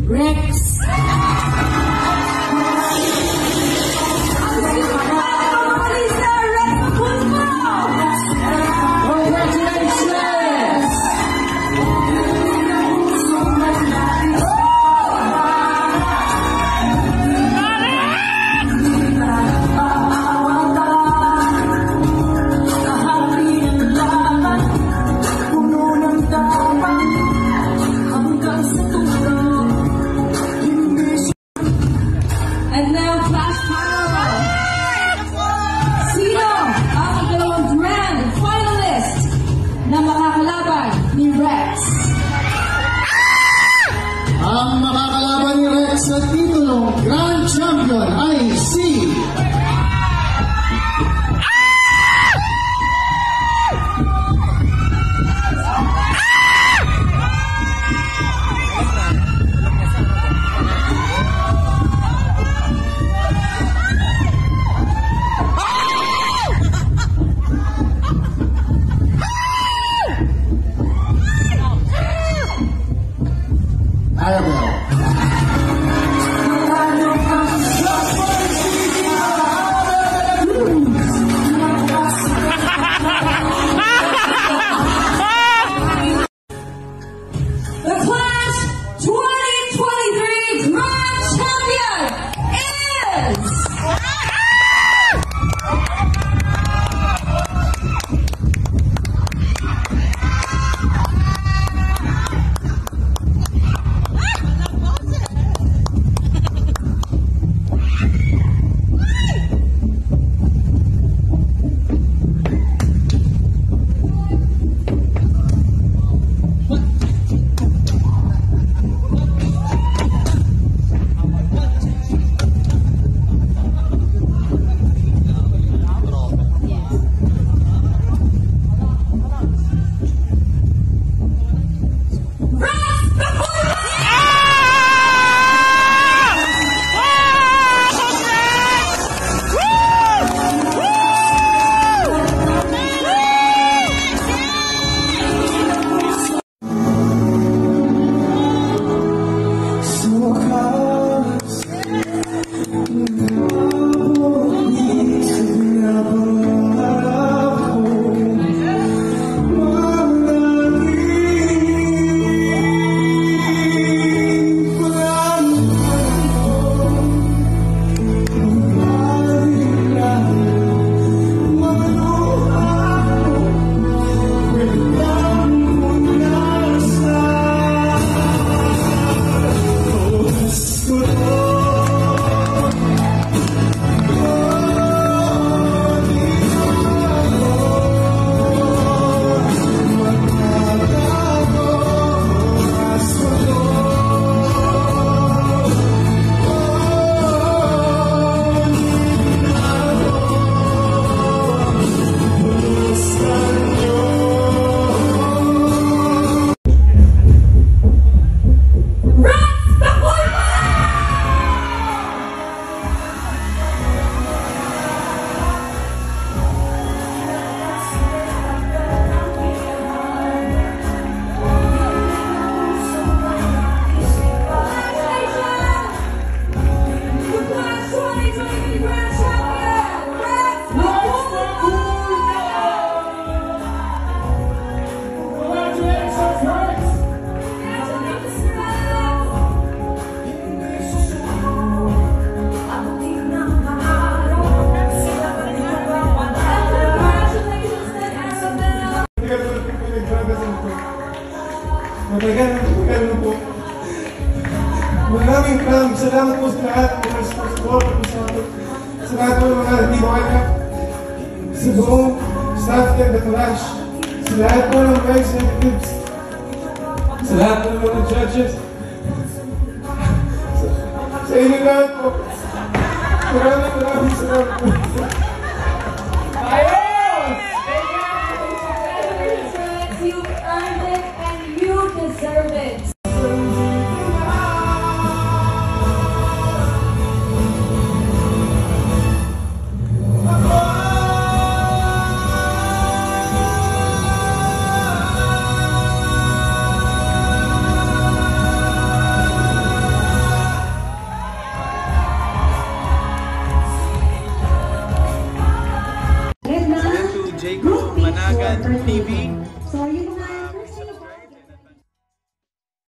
Rex. Ang makakalaban ni Rex sa titulong Grand Champion ay si Maraming salamat po sa lahat ng mga support sa lahat ng mga hindi makakap sa buong staff ng Batulash, sa lahat po ng mga executives, sa lahat ng mga judges, sa inyo lahat po. Maraming salamat po. You earned it and you deserve it. Jacob Managan TV. So, yung mga